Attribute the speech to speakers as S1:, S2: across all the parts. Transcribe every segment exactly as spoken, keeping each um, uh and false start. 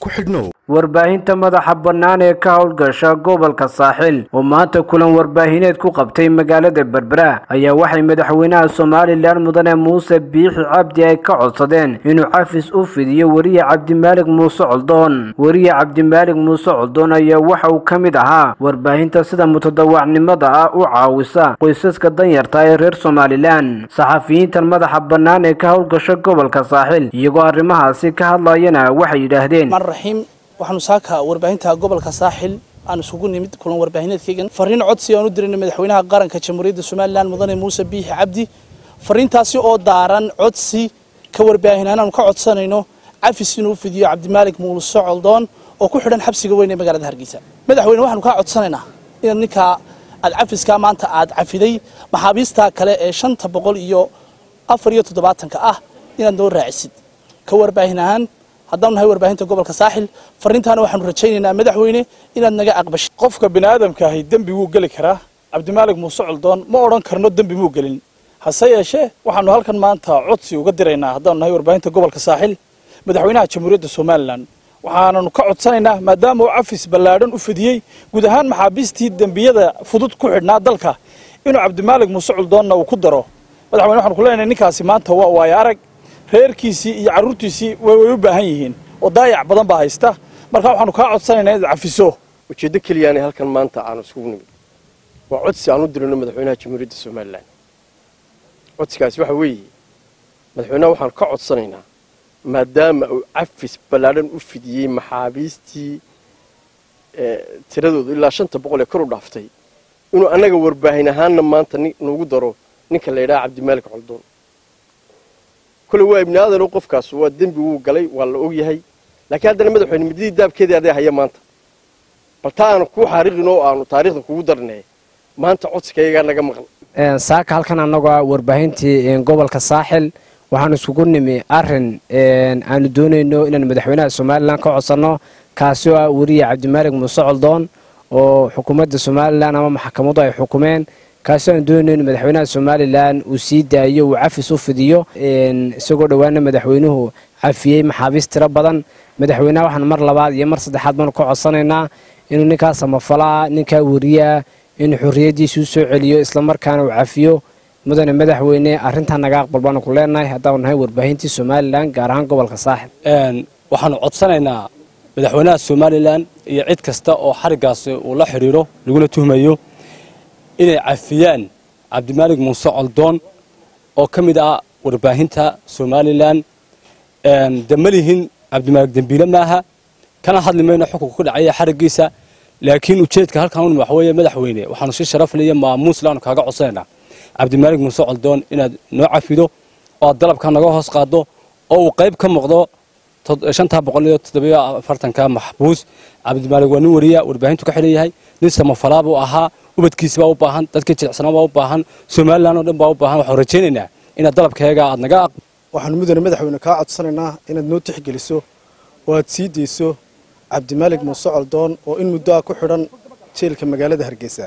S1: ku xidhnow
S2: warbaahinta madaxa bannaan ee ka howlgasha gobolka saaxil oo maanta kulan warbaahineed ku qabtay magaalada Berbera ayaa waxay madaxweynaha Soomaaliland mudane Muuse Biixi Cabdi ay ka codsadeen inuu cafis u fidiyo wariye Cabdimaalig Muuse Coldoon wariye Cabdimaalig Muuse Coldoon ayaa waxa uu kamid ahaa warbaahinta sida mutadawacnimada ah u caawisa qoysaska danyarta ee reer Soomaaliland saxafiyiinta madaxa bannaan ee ka howlgasha gobolka saaxil iyagoo arrimahaasi ka hadlayana waxay yiraahdeen
S3: waxaanu saaka warbaahinta gobolka saaxil aan isugu nimid kulan warbaahineedkaygan fariin codsi aan u diray madaxweynaha qaranka jamhuuriyadda Soomaaliland mudane Muuse Biixi Cabdi fariintaasi oo daaran codsi ka warbaahinaan aan ka codsanayno cafis inuu fidiyo Cabdimaalig Muuse Coldoon oo ku xidhan xabsiga weyn ee magaalada Hargeysa madaxweyne waxaanu ka codsanaynaa in ninka aad cafiska maanta aad cafiday maxaabiista kale ee shan boqol iyo afar iyo toddobaatan ka ah inaad noo raacisid ka warbaahinaan haddaan nahay warbaahinta gobolka saaxil fariintaana waxaanu rajaynaynaa madaxweyne inaad naga aqbasho
S4: qofka bini'aadamka ah dambi wuu gali karaa Cabdimaalig Muuse Coldoon ma oran karno dambi muu galin hase yeeshee waxaanu halkan maanta codsi uga diraynaa haddaan nahay warbaahinta gobolka saaxil madaxweynaha jamhuuriyadda Soomaaliland waxaanu ka codsanaynaa maadaama uu cafis ballaadhan u fidiyay guud ahaan maxaabiistii dambiyada fudud ku xidhnaa dalka inuu Cabdimaalig Muuse Coldoonna uu ku daro madaxweyne waxaanu ku leenahay ninkaasi maanta waa waaya arag reerkiisii iyo carruurtiisii way u baahan yihiin oo daayac badan baa haysta marka waxaanu ka codsanaynaa inaad cafiso
S5: ujeeddo kaliya halkan maanta aan isugu nimid waa codsi aan u dirno madaxweynaha jamhuuriyadda Soomaaliland codsigaas waxa weeye madaxweynaha waxaan ka codsanaynaa maadaama uu cafis ballaadhan u fidiyay maxaabiistii tiradoodu ilaa shan boqol ee kor u dhaaftay inuu anaga warbaahin ahaanna maanta noogu daro ninka la yiraahdo Cabdimaalig Coldoon kule waa ibn aadan qofkaas waa dambi uu galay waa la og yahay laakiin hadana madaxweyne midii daabkeedii aday haya maanta baltaan ku xariiqino aanu taariikhda kugu darnay maanta codsigayga naga maqan
S2: ee saaka halkan anaga warbaahintii gobolka saaxil waxaan isugu nimi arin aan doonayno inaan madaxweynaha Soomaaliland ka codsano kaasi oo wariye Cabdimaalig Muuse Coldoon oo xukuumadda Soomaaliland ama maxkamaddu ay xukumeen kaasi aan doonayno madaxweynaha Soomaaliland uu sii daayo uu cafis u fidiyo isagoo dhawaana madaxweynuhu cafiyay maxaabiis tiro badan madaxweynaha waxaan mar labaad iyo mar saddexaad baan ka codsanaynaa inuu ninkaas ama falaa ninka wariye in xurriyadiisu soo celiyo isla markaana uu cafiyo mudane madaxweyne arrintan naga aqbal baan ku leenahay haddaan nahay warbaahintii Soomaaliland gaar ahaan gobolka saaxil
S4: een waxaan codsanaynaa madaxweynaha Soomaaliland iyo cid kasta oo xarigaas uu la xiriiro laguna tuhmayo inay cafiyaan Cabdimaalig Muuse Coldoon oo kamid ah warbaahinta Soomaaliland een damalihin Cabdimaalig dambiile maaha kana hadlimayna xukunka ku dhacay xarigiisa laakiin ujeedka halkan uu waxweeye madaxweyne waxaanu si sharaf leh maamuus laan kaaga codsanaynaa Cabdimaalig Muuse Coldoon inaad noo cafido oo dalabka naga hoos qaado oo uu qayb ka muuqdo shan boqol iyo toddoba iyo afartan ka maxbuus Cabdimaalig waa nin wariye warbaahintu ka xidhan yahay nin samafalaab u ahaa ubadkiisa baa u baahan dadka jilicsanaa baa u baahan Soomaaliland oo dhan baa u baahan waxaan rajaynaynaa inaad dalabkaaga aad naga
S6: waxaan mudane madaxweyne ka codsanaynaa inaad noo tixgeliso oo aad sii deyso Cabdimaalig Muuse Coldoon oo in muddo ku xidhan jeelka magaalada Hargeysa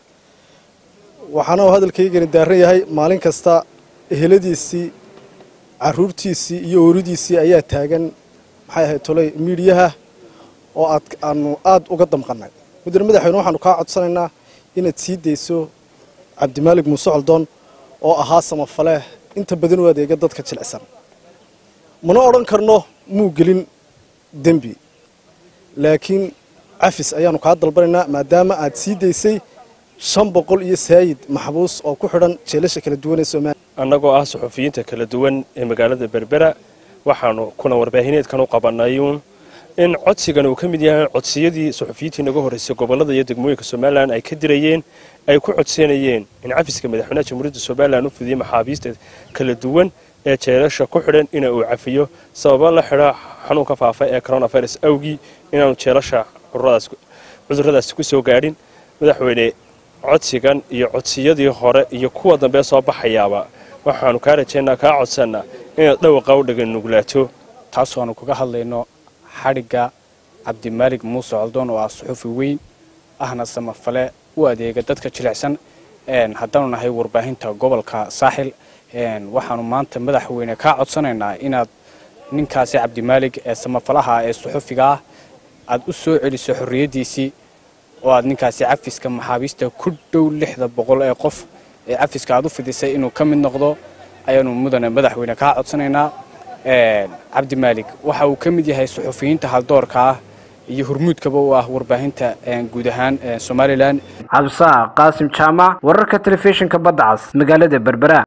S6: waxaana hadalkayga daaran yahay maalin kasta eheladiisii carruurtiisii iyo ooridiisii ayaa taagan maxay ahayd tolay miidiyaha oo aad aanu aad uga damqanay mudane madaxweyne waxaanu ka codsanaynaa inaad sii deyso Cabdimaalig Muuse Coldoon oo ahaa samafale inta badan u adeega dadka jilicsan mana oran karno muu gelin dambi laakiin cafis ayaanu ka dalbanaynaa maadaama aad sii deysay shan boqol iyo saayid maxbuus oo ku xidhan jeelasha kala duwan ee Soomaaliya
S5: annagoo ah suxufiyiinta kala duwan ee magaalada Berbera waxaanu kuna warbaahineedkan u qabanay in codsigan uu kamid yahay codsiyadii suxufiyiintii naga horeysay gobolada iyo degmooyinka Soomaaliland ay ka dirayeen ay ku codsanayeen in cafiska madaxweynaha jamhuuriyadda Soomaaliland uu fidiyo maxaabiista kala duwan ee jeelasha ku xidhan in uu cafiyo sabab la xira xanuunka faafa ee coronavirus awgi inaanu jeelasha cuduradaas cuduradaas ku soo gaadhin madaxweyne codsigan iyo codsiyadii hore iyo kuwa dambe soo baxayaaba waxaanu ka rajaynaa ka codsanaa in dhawqa u dhagan nuglaato
S7: taas oo aanu kaga hadlayno xariga Cabdimaalig Muuse Coldoon oo ah suxufi weyn ahna samafale u adeega dadka jilicsan een haddana nahay warbaahinta gobolka saaxil een waxaanu maanta madaxweyne ka codsanaynaa inaad ninkaasi cabdimaalig ee samafalaha ee suxufiga ah aad u soo celiso xorriyadiisii oo aad ninkaasi cafiska maxaabiista ku dhow lixda boqol ee qof ee cafiska aad u fidisay inuu ka mid noqdo ayaanu mudane madaxweyne kaa codsanaynaa. cabdimaalig waxa uu ka mid yahay suxufiyiinta haldoorka ah iyo hormuudkaba u ah warbaahinta guud ahaan Somaliland.
S2: Cabsa Qaasim Jaamac, wararka telefishinka Badda Cas, magaalada Berbera.